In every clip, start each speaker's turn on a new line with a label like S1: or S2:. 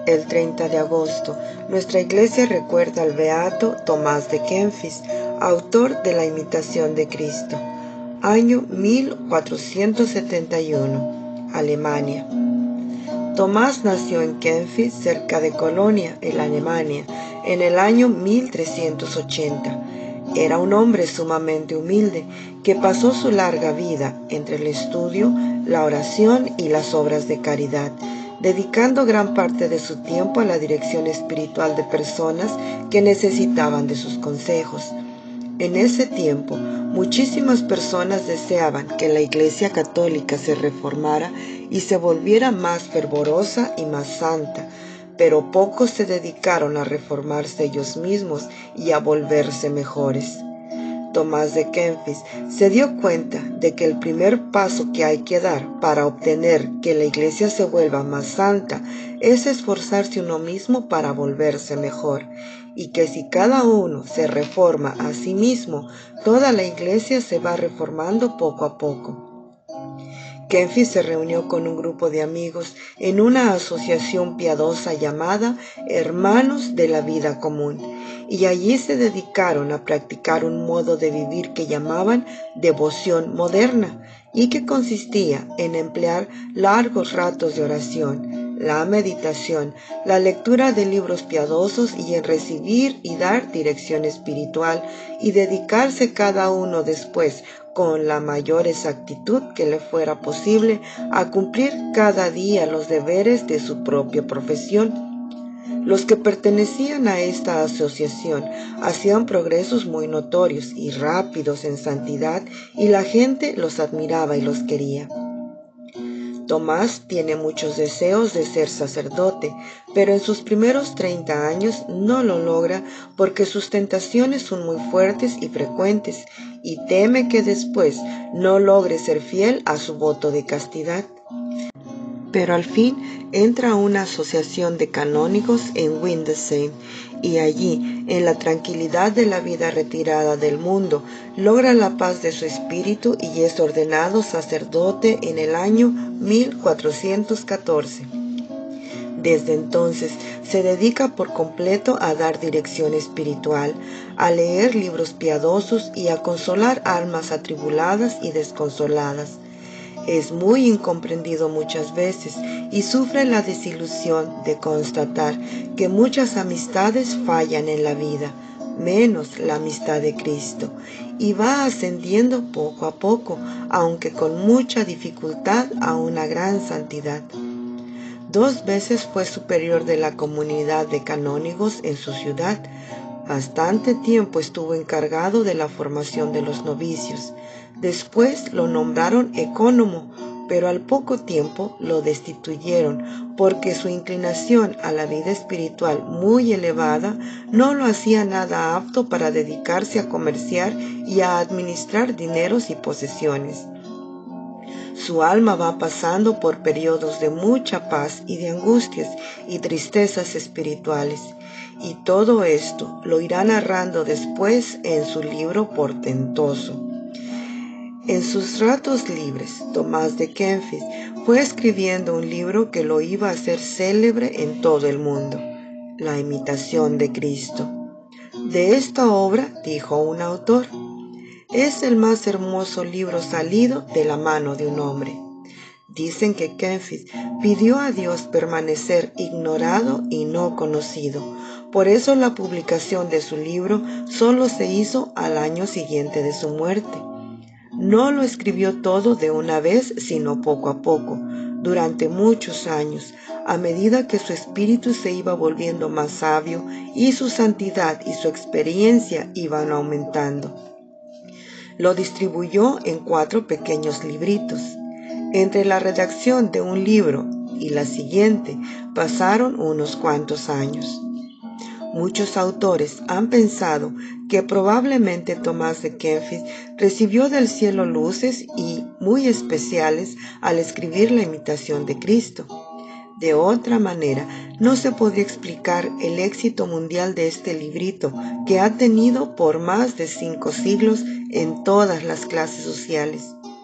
S1: El 30 de agosto, nuestra iglesia recuerda al beato Tomás de Kempis, autor de la Imitación de Cristo. Año 1471, Alemania. Tomás nació en Kempis, cerca de Colonia, en Alemania, en el año 1380. Era un hombre sumamente humilde que pasó su larga vida entre el estudio, la oración y las obras de caridad, dedicando gran parte de su tiempo a la dirección espiritual de personas que necesitaban de sus consejos. En ese tiempo, muchísimas personas deseaban que la Iglesia Católica se reformara y se volviera más fervorosa y más santa, pero pocos se dedicaron a reformarse ellos mismos y a volverse mejores. Tomás de Kempis se dio cuenta de que el primer paso que hay que dar para obtener que la Iglesia se vuelva más santa es esforzarse uno mismo para volverse mejor, y que si cada uno se reforma a sí mismo, toda la Iglesia se va reformando poco a poco. Kempis se reunió con un grupo de amigos en una asociación piadosa llamada Hermanos de la Vida Común, y allí se dedicaron a practicar un modo de vivir que llamaban devoción moderna, y que consistía en emplear largos ratos de oración, la meditación, la lectura de libros piadosos y en recibir y dar dirección espiritual, y dedicarse cada uno después con la mayor exactitud que le fuera posible a cumplir cada día los deberes de su propia profesión. Los que pertenecían a esta asociación hacían progresos muy notorios y rápidos en santidad, y la gente los admiraba y los quería. Tomás tiene muchos deseos de ser sacerdote, pero en sus primeros 30 años no lo logra porque sus tentaciones son muy fuertes y frecuentes, y teme que después no logre ser fiel a su voto de castidad. Pero al fin entra a una asociación de canónigos en Windesheim, y allí, en la tranquilidad de la vida retirada del mundo, logra la paz de su espíritu y es ordenado sacerdote en el año 1414. Desde entonces se dedica por completo a dar dirección espiritual, a leer libros piadosos y a consolar almas atribuladas y desconsoladas. Es muy incomprendido muchas veces y sufre la desilusión de constatar que muchas amistades fallan en la vida, menos la amistad de Cristo, y va ascendiendo poco a poco, aunque con mucha dificultad, a una gran santidad. 2 veces fue superior de la comunidad de canónigos en su ciudad. Bastante tiempo estuvo encargado de la formación de los novicios. Después lo nombraron ecónomo, pero al poco tiempo lo destituyeron porque su inclinación a la vida espiritual muy elevada no lo hacía nada apto para dedicarse a comerciar y a administrar dineros y posesiones. Su alma va pasando por periodos de mucha paz y de angustias y tristezas espirituales, y todo esto lo irá narrando después en su libro portentoso. En sus ratos libres, Tomás de Kempis fue escribiendo un libro que lo iba a hacer célebre en todo el mundo, La Imitación de Cristo. De esta obra, dijo un autor, es el más hermoso libro salido de la mano de un hombre. Dicen que Kempis pidió a Dios permanecer ignorado y no conocido. Por eso la publicación de su libro solo se hizo al año siguiente de su muerte. No lo escribió todo de una vez, sino poco a poco, durante muchos años, a medida que su espíritu se iba volviendo más sabio y su santidad y su experiencia iban aumentando. Lo distribuyó en 4 pequeños libritos. Entre la redacción de un libro y la siguiente pasaron unos cuantos años. Muchos autores han pensado que probablemente Tomás de Kempis recibió del cielo luces y muy especiales al escribir La Imitación de Cristo. De otra manera, no se podría explicar el éxito mundial de este librito que ha tenido por más de 5 siglos en todas las clases sociales.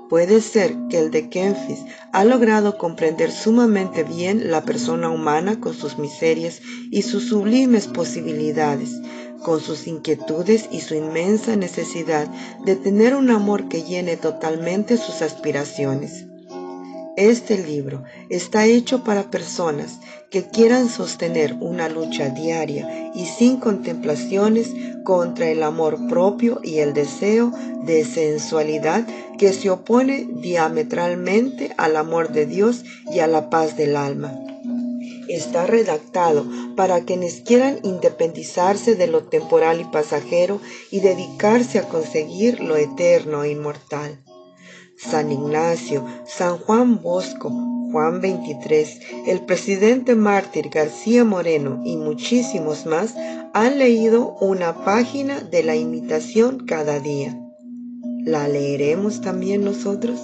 S1: Puede ser que el de Kempis ha logrado comprender sumamente bien la persona humana con sus miserias y sus sublimes posibilidades, con sus inquietudes y su inmensa necesidad de tener un amor que llene totalmente sus aspiraciones. Este libro está hecho para personas que quieran sostener una lucha diaria y sin contemplaciones contra el amor propio y el deseo de sensualidad que se opone diametralmente al amor de Dios y a la paz del alma. Está redactado para quienes quieran independizarse de lo temporal y pasajero y dedicarse a conseguir lo eterno e inmortal. San Ignacio, San Juan Bosco, Juan 23, el presidente mártir García Moreno y muchísimos más han leído una página de la Imitación cada día. ¿La leeremos también nosotros?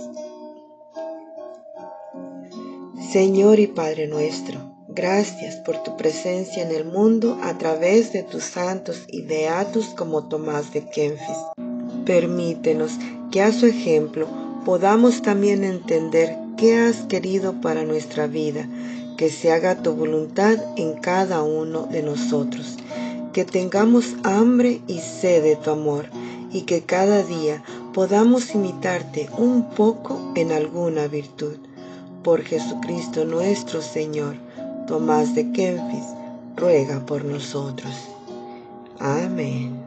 S1: Señor y Padre nuestro, gracias por tu presencia en el mundo a través de tus santos y beatos como Tomás de Kempis. Permítenos que a su ejemplo podamos también entender qué has querido para nuestra vida, que se haga tu voluntad en cada uno de nosotros, que tengamos hambre y sed de tu amor y que cada día podamos imitarte un poco en alguna virtud. Por Jesucristo nuestro Señor. Tomás de Kempis ruega por nosotros. Amén.